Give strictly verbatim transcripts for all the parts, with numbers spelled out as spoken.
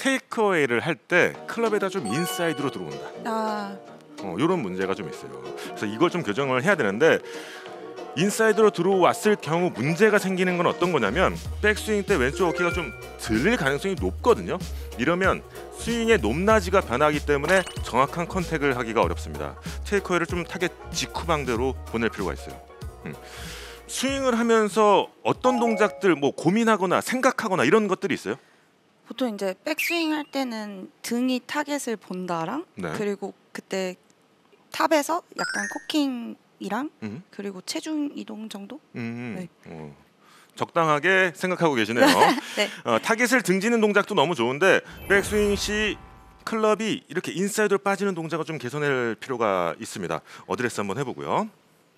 테이크어웨이를 할 때 클럽에다 좀 인사이드로 들어온다. 아, 어, 이런 문제가 좀 있어요. 그래서 이걸 좀 교정을 해야 되는데 인사이드로 들어왔을 경우 문제가 생기는 건 어떤 거냐면 백스윙 때 왼쪽 어깨가 좀 들릴 가능성이 높거든요. 이러면 스윙의 높낮이가 변하기 때문에 정확한 컨택을 하기가 어렵습니다. 테이크어웨이를 좀 타겟 직후방대로 보낼 필요가 있어요. 음. 스윙을 하면서 어떤 동작들 뭐 고민하거나 생각하거나 이런 것들이 있어요? 보통 이제 백스윙 할 때는 등이 타겟을 본다랑 네. 그리고 그때 탑에서 약간 코킹이랑 음. 그리고 체중 이동 정도? 음. 네. 어. 적당하게 생각하고 계시네요. 네. 어, 타겟을 등지는 동작도 너무 좋은데 백스윙 시 클럽이 이렇게 인사이드로 빠지는 동작을 좀 개선할 필요가 있습니다. 어드레스 한번 해보고요.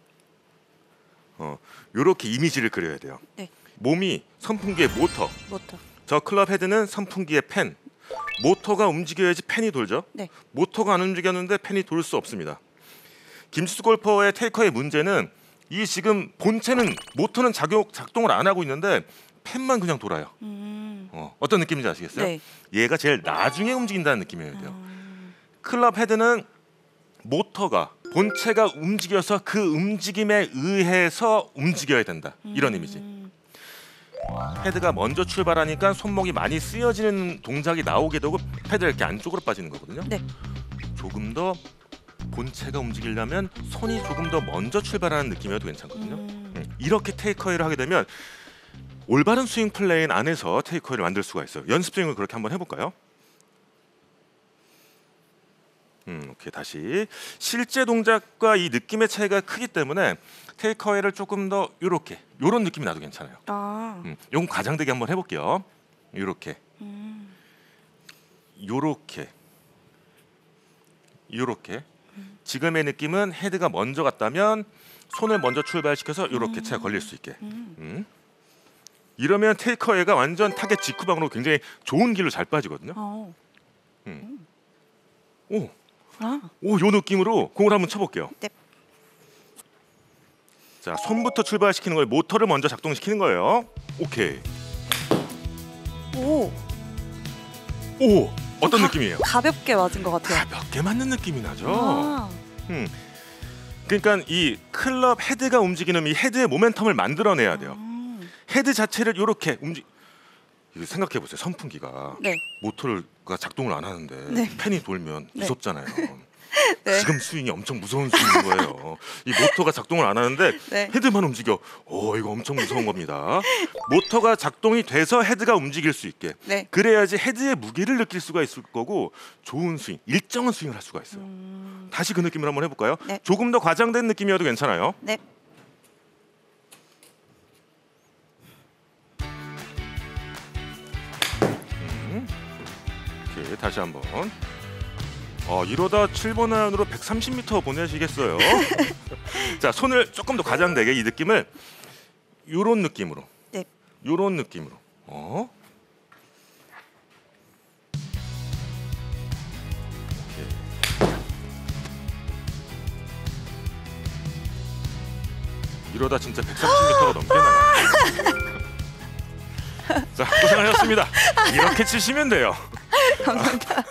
어, 이렇게 이미지를 그려야 돼요. 네. 몸이 선풍기의 모터, 모터. 저 클럽 헤드는 선풍기의 팬. 모터가 움직여야지 팬이 돌죠. 네. 모터가 안 움직였는데 팬이 돌 수 없습니다. 김치수 골퍼의 테이커의 문제는 이 지금 본체는 모터는 작용 작동을 안 하고 있는데 팬만 그냥 돌아요. 음. 어, 어떤 느낌인지 아시겠어요? 네. 얘가 제일 나중에 움직인다는 느낌이어야 돼요. 음. 클럽 헤드는 모터가 본체가 움직여서 그 움직임에 의해서 움직여야 된다. 이런 이미지. 음. 헤드가 먼저 출발하니까 손목이 많이 쓰여지는 동작이 나오게 되고 헤드가 이렇게 안쪽으로 빠지는 거거든요. 네. 조금 더 본체가 움직이려면 손이 조금 더 먼저 출발하는 느낌이어도 괜찮거든요. 음. 음, 이렇게 테이크어웨이를 하게 되면 올바른 스윙 플레인 안에서 테이크어웨이를 만들 수가 있어요. 연습 스윙을 그렇게 한번 해볼까요? 음, 오케이 다시 실제 동작과 이 느낌의 차이가 크기 때문에 테이크어웨이를 조금 더 이렇게 이런 느낌이 나도 괜찮아요. 아. 음, 요건 과장되게 한번 해볼게요. 이렇게, 음. 요렇게, 요렇게. 지금의 느낌은 헤드가 먼저 갔다면 손을 먼저 출발시켜서 이렇게 차가 걸릴 수 있게. 음. 음. 이러면 테이크어웨이가 완전 타겟 직후방으로 굉장히 좋은 길로 잘 빠지거든요. 어. 음. 오, 아. 오, 요 느낌으로 공을 한번 쳐볼게요. 네. 자, 손부터 출발시키는 거예요. 모터를 먼저 작동시키는 거예요. 오케이. 오. 오, 어떤 가, 느낌이에요? 가볍게 맞은 것 같아요. 가볍게 맞는 느낌이 나죠. 아. 음. 그러니까 이 클럽 헤드가 움직이는 이 헤드의 모멘텀을 만들어내야 돼요. 음. 헤드 자체를 이렇게 움직. 이거 생각해 보세요. 선풍기가 네. 모터가 작동을 안 하는데 네. 팬이 돌면 네. 무섭잖아요. 네. 지금 스윙이 엄청 무서운 스윙인 거예요. 이 모터가 작동을 안 하는데 네. 헤드만 움직여. 오, 이거 엄청 무서운 겁니다. 모터가 작동이 돼서 헤드가 움직일 수 있게. 네. 그래야지 헤드의 무게를 느낄 수가 있을 거고 좋은 스윙, 일정한 스윙을 할 수가 있어요. 음. 다시 그 느낌을 한번 해볼까요? 네. 조금 더 과장된 느낌이어도 괜찮아요. 네. 음. 오케이, 다시 한번. 어, 이러다 칠 번 아이언으로 백삼십 미터 보내시겠어요. 자, 손을 조금 더 과장되게 이 느낌을 요런 느낌으로. 네. 요런 느낌으로. 어? 오케이. 이러다 진짜 백삼십 미터가 넘게 나가요. 자, 고생하셨습니다. 이렇게 치시면 돼요. 감사합니다.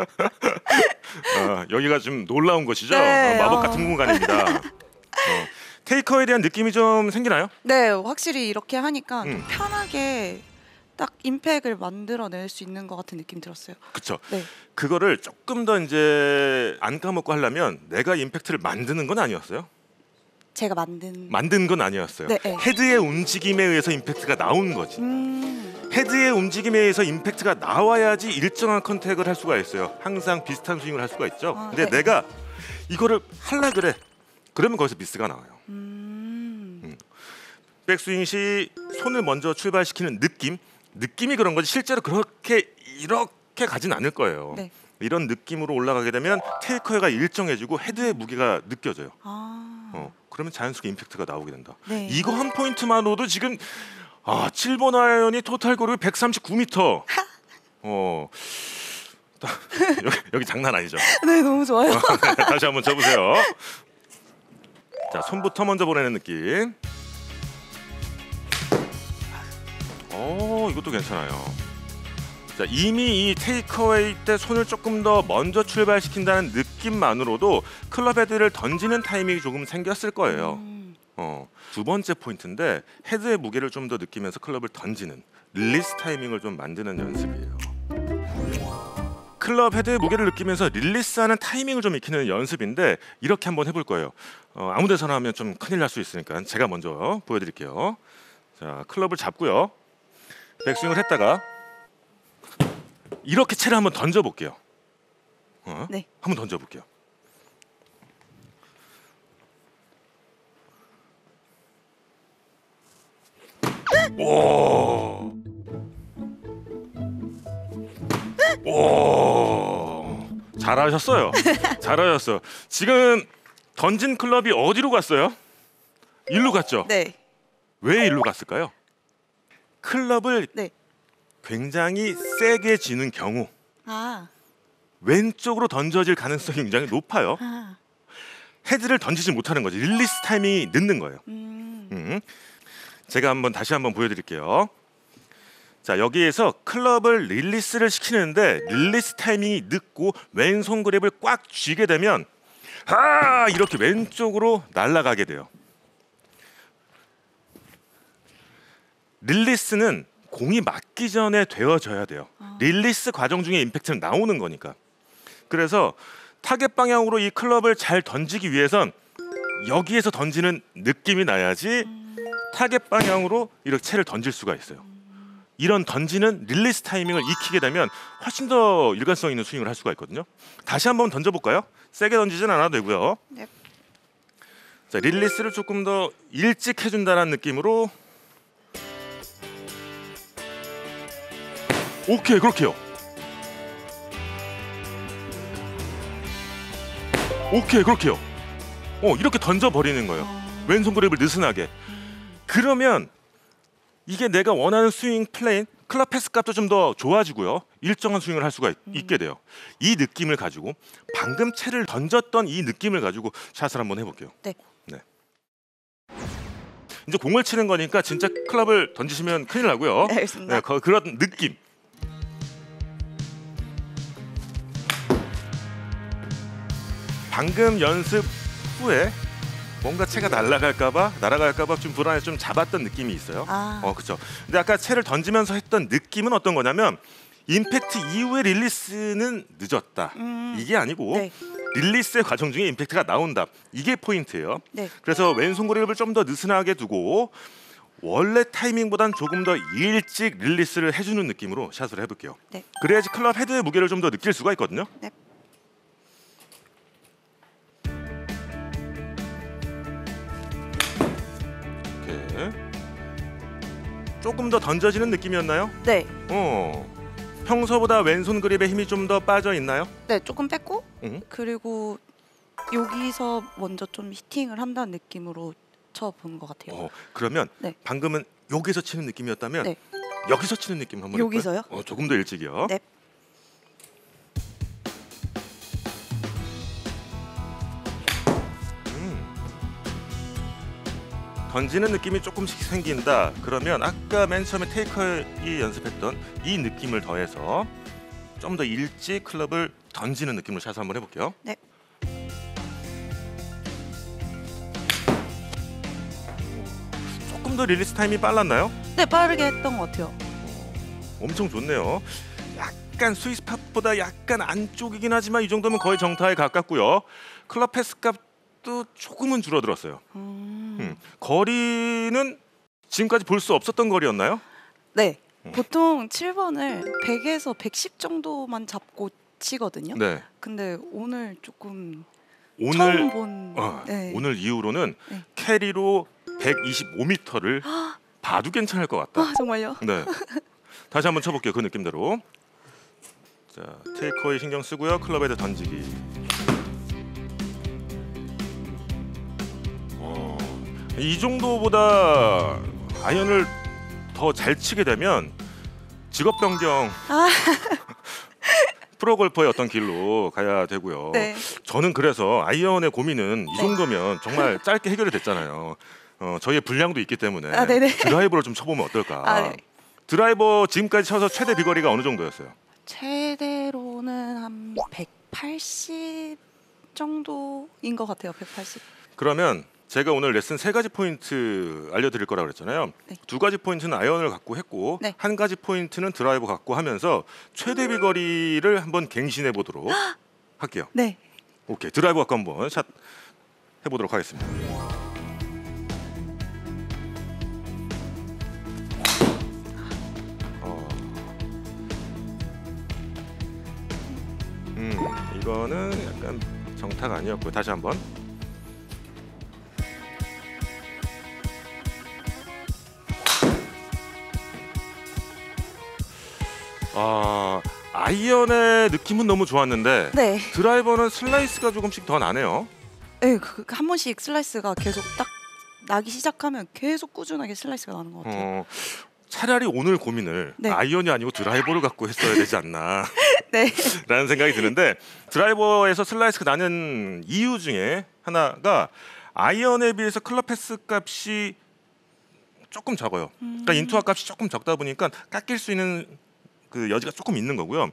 어, 여기가 좀 놀라운 곳이죠. 네, 어, 마법 어. 같은 공간입니다. 어, 테이커에 대한 느낌이 좀 생기나요? 네, 확실히 이렇게 하니까 좀 음. 편하게 딱 임팩을 만들어낼 수 있는 것 같은 느낌 들었어요. 그렇죠. 네. 그거를 조금 더 이제 안 까먹고 하려면 내가 임팩트를 만드는 건 아니었어요. 제가 만든. 만든 건 아니었어요. 네, 네. 헤드의 움직임에 의해서 임팩트가 나온 거지. 음. 헤드의 움직임에 의해서 임팩트가 나와야지 일정한 컨택을 할 수가 있어요. 항상 비슷한 스윙을 할 수가 있죠. 아, 근데 네. 내가 이거를 할라 그래. 그러면 거기서 미스가 나와요. 음. 음. 백스윙 시 손을 먼저 출발시키는 느낌, 느낌이 그런 거지 실제로 그렇게 이렇게 가진 않을 거예요. 네. 이런 느낌으로 올라가게 되면 테이크어웨이가 일정해지고 헤드의 무게가 느껴져요. 아. 어, 그러면 자연스럽게 임팩트가 나오게 된다. 네. 이거 한 포인트만으로도 지금 아, 칠 번 아이언이 토탈 거리 백삼십구 미터. 어. 여기, 여기 장난 아니죠? 네, 너무 좋아요. 다시 한번 쳐보세요. 자, 손부터 먼저 보내는 느낌. 어, 이것도 괜찮아요. 자, 이미 이 테이크어웨이 때 손을 조금 더 먼저 출발시킨다는 느낌만으로도 클럽 헤드를 던지는 타이밍이 조금 생겼을 거예요. 음. 어, 두 번째 포인트인데 헤드의 무게를 좀 더 느끼면서 클럽을 던지는 릴리스 타이밍을 좀 만드는 연습이에요. 클럽 헤드의 무게를 느끼면서 릴리스하는 타이밍을 좀 익히는 연습인데 이렇게 한번 해볼 거예요. 어, 아무 데서나 하면 좀 큰일 날 수 있으니까 제가 먼저 보여드릴게요. 자, 클럽을 잡고요. 백스윙을 했다가 이렇게 채를 한번 던져볼게요. 어? 네. 한번 던져볼게요. 오. 오. 잘하셨어요. 잘하셨어요. 지금 던진 클럽이 어디로 갔어요? 일로 갔죠? 네. 왜 일로 갔을까요? 클럽을 네. 굉장히 세게 쥐는 경우 아. 왼쪽으로 던져질 가능성이 굉장히 높아요. 아. 헤드를 던지지 못하는 거지. 릴리스 타이밍이 늦는 거예요. 음. 음. 제가 한번 다시 한번 보여드릴게요. 자, 여기에서 클럽을 릴리스를 시키는데 릴리스 타이밍이 늦고 왼손 그립을 꽉 쥐게 되면 아 이렇게 왼쪽으로 날아가게 돼요. 릴리스는 공이 맞기 전에 되어져야 돼요. 아. 릴리스 과정 중에 임팩트는 나오는 거니까. 그래서 타겟 방향으로 이 클럽을 잘 던지기 위해선 여기에서 던지는 느낌이 나야지 음. 타겟 방향으로 이렇게 채를 던질 수가 있어요. 이런 던지는 릴리스 타이밍을 익히게 되면 훨씬 더 일관성 있는 스윙을 할 수가 있거든요. 다시 한번 던져볼까요? 세게 던지진 않아도 되고요. 네. 자, 릴리스를 조금 더 일찍 해준다는 느낌으로 오케이, 그렇게요. 오케이, 그렇게요. 어, 이렇게 던져버리는 거예요. 어. 왼손 그립을 느슨하게. 그러면 이게 내가 원하는 스윙 플레인, 클럽 패스 값도 좀 더 좋아지고요. 일정한 스윙을 할 수가 있, 음. 있게 돼요. 이 느낌을 가지고 방금 채를 던졌던 이 느낌을 가지고 샷을 한번 해볼게요. 네. 네. 이제 공을 치는 거니까 진짜 클럽을 던지시면 큰일 나고요. 네, 알겠습니다. 네, 그, 그런 느낌. 방금 연습 후에 뭔가 채가 날아갈까봐 날아갈까봐 좀 불안해 좀 잡았던 느낌이 있어요. 아. 어, 그렇죠. 근데 아까 채를 던지면서 했던 느낌은 어떤 거냐면 임팩트 이후의 릴리스는 늦었다. 음. 이게 아니고 네. 릴리스의 과정 중에 임팩트가 나온다. 이게 포인트예요. 네. 그래서 왼손 그립을 좀 더 느슨하게 두고 원래 타이밍보단 조금 더 일찍 릴리스를 해주는 느낌으로 샷을 해볼게요. 네. 그래야지 클럽 헤드의 무게를 좀 더 느낄 수가 있거든요. 네. 이렇게 조금 더 던져지는 느낌이었나요? 네. 어. 평소보다 왼손 그립에 힘이 좀 더 빠져 있나요? 네, 조금 뺐고 응? 그리고 여기서 먼저 좀 히팅을 한다는 느낌으로 쳐보는 것 같아요. 어, 그러면 네. 방금은 여기서 치는 느낌이었다면 네. 여기서 치는 느낌 한번 여기서요? 해볼까요? 어, 조금 더 일찍이요. 네. 음. 던지는 느낌이 조금씩 생긴다. 그러면 아까 맨 처음에 테이커이 연습했던 이 느낌을 더해서 좀 더 일찍 클럽을 던지는 느낌으로 샷을 한번 해볼게요. 네. 조금 더 릴리스 타임이 빨랐나요? 네, 빠르게 했던 것 같아요. 엄청 좋네요. 약간 스위스팟보다 약간 안쪽이긴 하지만 이 정도면 거의 정타에 가깝고요. 클럽 패스 값도 조금은 줄어들었어요. 음. 음. 거리는 지금까지 볼 수 없었던 거리였나요? 네. 음. 보통 칠 번을 백에서 백십 정도만 잡고 치거든요. 네. 근데 오늘 조금 오늘 처음 본 어, 네. 오늘 이후로는 네. 캐리로 백이십오 미터를 봐도 괜찮을 것 같다. 아, 정말요? 네. 다시 한번 쳐볼게요. 그 느낌대로. 자, 테이커에 신경 쓰고요. 클럽에다 던지기. 어, 이 정도보다 아이언을 더 잘 치게 되면 직업 변경 아. 프로 골퍼의 어떤 길로 가야 되고요. 네. 저는 그래서 아이언의 고민은 이 네. 정도면 정말 짧게 해결이 됐잖아요. 어, 저희의 분량도 있기 때문에 아, 네네. 드라이버를 좀 쳐보면 어떨까. 아, 네. 드라이버 지금까지 쳐서 최대 비거리가 어느 정도였어요? 최대로는 한 백팔십 정도인 것 같아요. 백팔십. 그러면 제가 오늘 레슨 세 가지 포인트 알려드릴 거라고 그랬잖아요. 네. 두 가지 포인트는 아이언을 갖고 했고 네. 한 가지 포인트는 드라이버 갖고 하면서 최대 비거리를 한번 갱신해 보도록 할게요. 네. 오케이, 드라이버 갖고 한번 샷 해보도록 하겠습니다. 어. 음, 이거는 약간 정타가 아니었고 다시 한번. 아, 아이언의 느낌은 너무 좋았는데 네. 드라이버는 슬라이스가 조금씩 더 나네요. 네, 그, 한 번씩 슬라이스가 계속 딱 나기 시작하면 계속 꾸준하게 슬라이스가 나는 것 같아요. 어, 차라리 오늘 고민을 네. 아이언이 아니고 드라이버를 갖고 했어야 되지 않나 네. 라는 생각이 드는데, 드라이버에서 슬라이스가 나는 이유 중에 하나가 아이언에 비해서 클럽 패스 값이 조금 적어요. 그러니까 음. 인투아 값이 조금 적다 보니까 깎일 수 있는 그 여지가 조금 있는 거고요.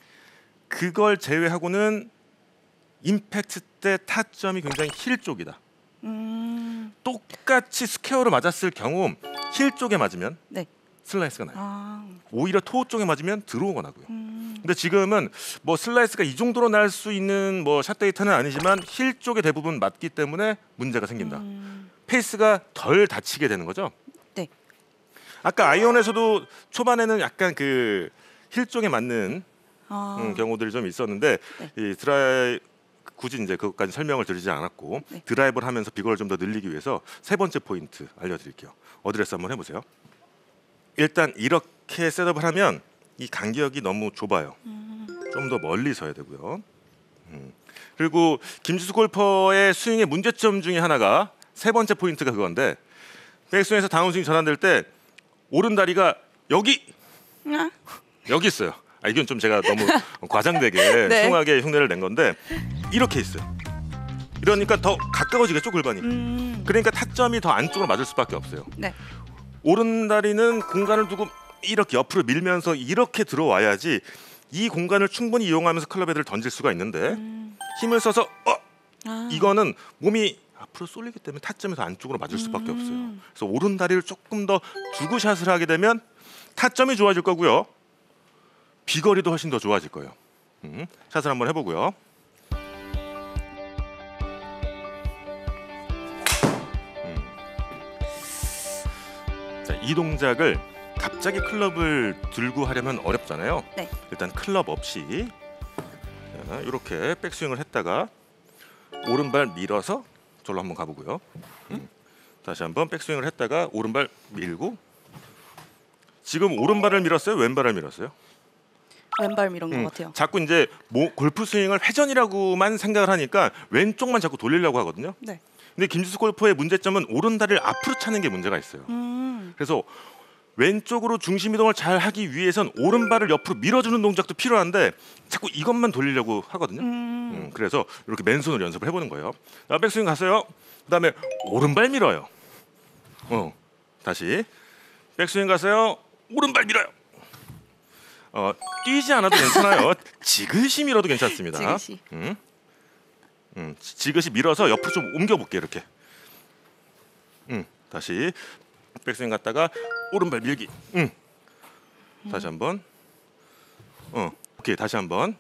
그걸 제외하고는 임팩트 때 타점이 굉장히 힐 쪽이다. 음. 똑같이 스퀘어로 맞았을 경우 힐 쪽에 맞으면 네. 슬라이스가 나요. 아. 오히려 토우 쪽에 맞으면 들어오가 나고요. 음. 근데 지금은 뭐 슬라이스가 이 정도로 날 수 있는 뭐 샷 데이터는 아니지만 힐 쪽에 대부분 맞기 때문에 문제가 생긴다. 음. 페이스가 덜 다치게 되는 거죠. 네. 아까 아이언에서도 초반에는 약간 그 힐 쪽에 맞는 아. 음, 경우들이 좀 있었는데 네. 이 드라이 굳이 이제 그것까지 설명을 드리지 않았고 네. 드라이브를 하면서 비거리를 좀 더 늘리기 위해서 세 번째 포인트 알려드릴게요. 어드레스 한번 해보세요. 일단 이렇게 셋업을 하면 이 간격이 너무 좁아요. 음. 좀 더 멀리 서야 되고요. 음. 그리고 김지수 골퍼의 스윙의 문제점 중에 하나가 세 번째 포인트가 그건데, 백스윙에서 다운스윙 전환될 때 오른 다리가 여기 아. 여기 있어요. 아, 이건 좀 제가 너무 과장되게 네. 흉하게 흉내를 낸 건데 이렇게 있어요. 이러니까 더 가까워지겠죠, 골반이. 음. 그러니까 타점이 더 안쪽으로 맞을 수밖에 없어요. 네. 오른 다리는 공간을 두고 이렇게 옆으로 밀면서 이렇게 들어와야지 이 공간을 충분히 이용하면서 클럽 헤드를 던질 수가 있는데 음. 힘을 써서 어 아. 이거는 몸이 앞으로 쏠리기 때문에 타점에서 안쪽으로 맞을 수밖에 음. 없어요. 그래서 오른 다리를 조금 더 두고 샷을 하게 되면 타점이 좋아질 거고요. 비거리도 훨씬 더 좋아질 거예요. 음, 샷을 한번 해보고요. 음. 자, 이 동작을 갑자기 클럽을 들고 하려면 어렵잖아요. 네. 일단 클럽 없이 자, 이렇게 백스윙을 했다가 오른발 밀어서 절로 한번 가보고요. 음. 다시 한번 백스윙을 했다가 오른발 밀고, 지금 오른발을 밀었어요? 왼발을 밀었어요? 왼발 밀은 음, 것 같아요. 자꾸 이제 모, 골프 스윙을 회전이라고만 생각을 하니까 왼쪽만 자꾸 돌리려고 하거든요. 네. 근데 김지수 골퍼의 문제점은 오른다리를 앞으로 차는 게 문제가 있어요. 음. 그래서 왼쪽으로 중심 이동을 잘 하기 위해선 오른발을 옆으로 밀어주는 동작도 필요한데 자꾸 이것만 돌리려고 하거든요. 음. 음, 그래서 이렇게 맨손으로 연습을 해보는 거예요. 자, 백스윙 갔어요. 그다음에 오른발 밀어요. 어, 다시 백스윙 가세요. 오른발 밀어요. 어, 뛰지 않아도 괜찮아요. 지그시 밀어도 괜찮습니다. 지그시. 음, 음, 지- 지그시 밀어서 옆으로 좀 옮겨볼게요. 이렇게. 음, 다시 백스윙 갔다가 오른발 밀기. 음, 다시 한번. 어, 오케이, 다시 한번.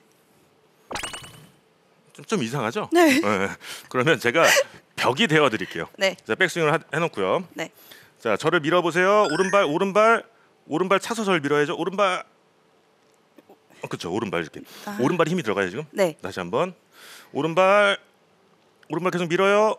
좀, 좀 이상하죠? 네. 네. 그러면 제가 벽이 되어 드릴게요. 네. 자, 백스윙을 하, 해놓고요. 네. 자, 저를 밀어보세요. 오른발, 오른발, 오른발 차서 저를 밀어야죠. 오른발. 어, 그렇죠. 오른발 이렇게. 아. 오른발에 힘이 들어가요 지금. 네. 다시 한번. 오른발, 오른발 계속 밀어요.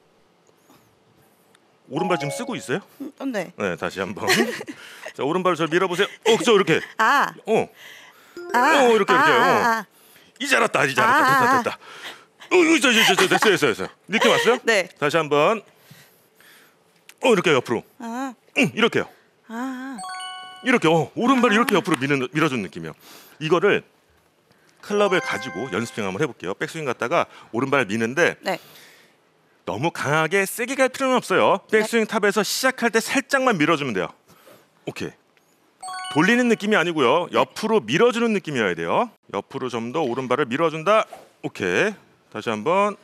오른발 지금 쓰고 있어요? 음, 네. 네, 다시 한번. 자, 오른발 저 밀어보세요. 어, 그죠 이렇게. 아. 어, 아. 어, 이렇게, 이렇게. 아, 어. 아, 아. 이제 알았다, 이제 알았다, 아, 됐다, 아. 됐다. 어, 이제 이제 이제 됐어요, 됐어요, 됐어요. 느낌 왔어요? 네. 다시 한번. 어, 이렇게 옆으로. 아. 응, 이렇게요. 아. 이렇게 어, 오른발 아. 이렇게 옆으로 미는, 밀어준 느낌이요. 이거를 클럽을 가지고 연습 중 한번 해볼게요. 백스윙 갔다가 오른발 미는데 네. 너무 강하게 세게 갈 필요는 없어요. 백스윙 탑에서 시작할 때 살짝만 밀어주면 돼요. 오케이. 돌리는 느낌이 아니고요. 옆으로 밀어주는 느낌이어야 돼요. 옆으로 좀 더 오른발을 밀어준다. 오케이. 다시 한번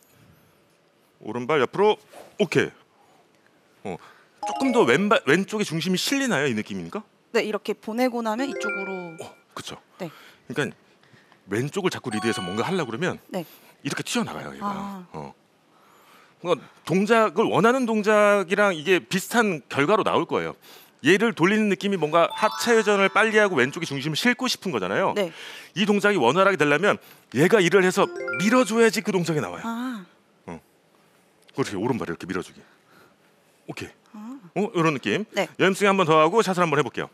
오른발 옆으로. 오케이. 어, 조금 더 왼발 왼쪽에 중심이 실리나요? 이 느낌입니까? 네, 이렇게 보내고 나면 이쪽으로. 어, 그렇죠. 네. 그러니까 왼쪽을 자꾸 리드해서 뭔가 하려고 그러면 네. 이렇게 튀어나가요. 얘가. 아. 어. 그러니까 동작을 원하는 동작이랑 이게 비슷한 결과로 나올 거예요. 얘를 돌리는 느낌이 뭔가 하체 회전을 빨리 하고 왼쪽에 중심을 싣고 싶은 거잖아요. 네. 이 동작이 원활하게 되려면 얘가 일을 해서 밀어줘야지 그 동작이 나와요. 아. 그렇지. 오른발 이렇게 밀어주기. 오케이. 아. 어, 이런 느낌. 네. 연습 한 번 더 하고 샷을 한번 해볼게요.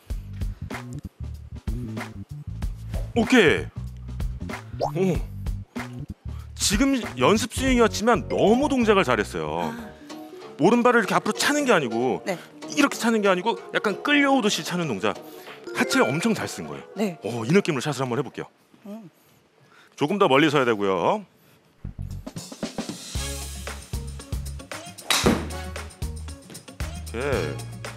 오케이. 오. 지금 연습 스윙이었지만 너무 동작을 잘했어요. 아. 오른발을 이렇게 앞으로 차는 게 아니고 네. 이렇게 차는 게 아니고 약간 끌려오듯이 차는 동작. 하체를 엄청 잘 쓴 거예요. 네. 오, 이 느낌으로 샷을 한번 해볼게요. 음. 조금 더 멀리 서야 되고요. 오케이.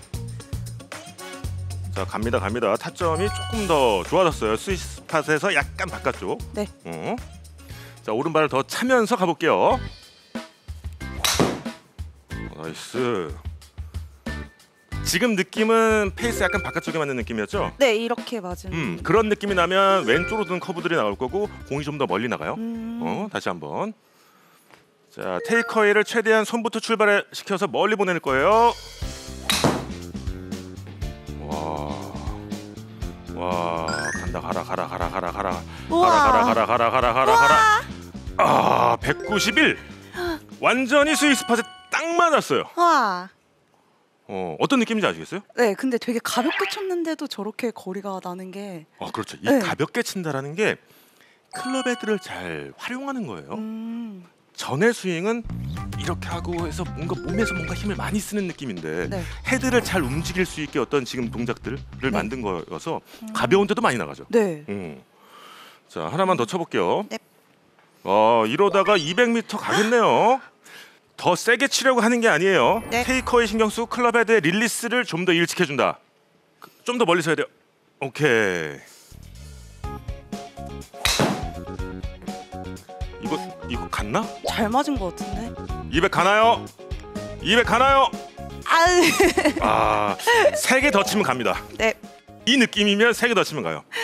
자, 갑니다 갑니다. 타점이 조금 더 좋아졌어요. 스위스팟에서 약간 바깥쪽. 네. 어. 자, 오른발을 더 차면서 가볼게요. 나이스. 지금 느낌은 페이스 약간 바깥쪽에 맞는 느낌이었죠? 네, 이렇게 맞으면. 음, 그런 느낌이 나면 왼쪽으로 든 커브들이 나올 거고 공이 좀 더 멀리 나가요. 음. 어, 다시 한번. 자, 테이크어웨이를 최대한 손부터 출발을 시켜서 멀리 보낼 거예요. 와, 와, 간다. 가라 가라 가라 가라 가라 우와. 가라 가라 가라 가라 가라 가라. 아, 백구십일. 완전히 스위스팟에 딱 맞았어요. 와. 어, 어떤 느낌인지 아시겠어요? 네, 근데 되게 가볍게 쳤는데도 저렇게 거리가 나는 게. 아, 그렇죠. 이 네. 가볍게 친다라는 게 클럽 헤드를 잘 활용하는 거예요. 음. 전의 스윙은 이렇게 하고 해서 뭔가 몸에서 뭔가 힘을 많이 쓰는 느낌인데 네. 헤드를 잘 움직일 수 있게 어떤 지금 동작들을 네. 만든 거여서 가벼운데도 많이 나가죠. 네. 음. 자, 하나만 더 쳐볼게요. 네. 어, 이러다가 이백 미터 가겠네요. 더 세게 치려고 하는 게 아니에요. 네. 테이커에 신경 쓰고 클럽 헤드의 릴리스를 좀 더 일찍해준다. 좀 더 멀리 서야 돼요. 오케이. 이거 이거 갔나? 잘 맞은 것 같은데. 이백 가나요? 이백 가나요? 아. 아, 세 개 더 치면 갑니다. 네. 이 느낌이면 세 개 더 치면 가요.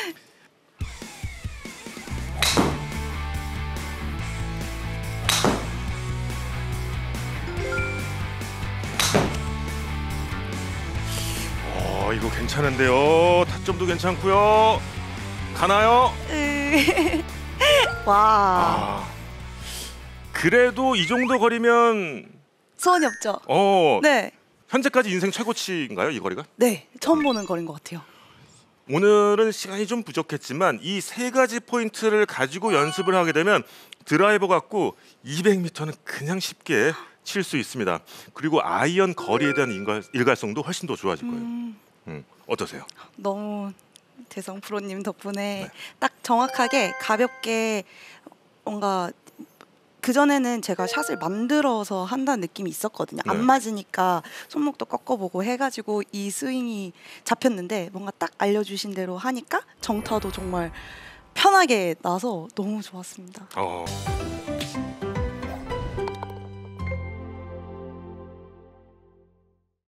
어, 이거 괜찮은데요. 타점도 괜찮고요. 가나요? 으. 와. 아, 그래도 이 정도 거리면 소원이 없죠. 어, 네. 현재까지 인생 최고치인가요, 이 거리가? 네. 처음 보는 거리인 것 같아요. 오늘은 시간이 좀 부족했지만 이 세 가지 포인트를 가지고 연습을 하게 되면 드라이버 갖고 이백 미터는 그냥 쉽게 칠 수 있습니다. 그리고 아이언 거리에 대한 일갈, 일관성도 훨씬 더 좋아질 거예요. 음. 음, 어떠세요? 너무 대성 프로님 덕분에 네. 딱 정확하게 가볍게 뭔가 그 전에는 제가 샷을 만들어서 한다는 느낌이 있었거든요. 네. 안 맞으니까 손목도 꺾어보고 해가지고 이 스윙이 잡혔는데 뭔가 딱 알려주신 대로 하니까 정타도 정말 편하게 나서 너무 좋았습니다. 어,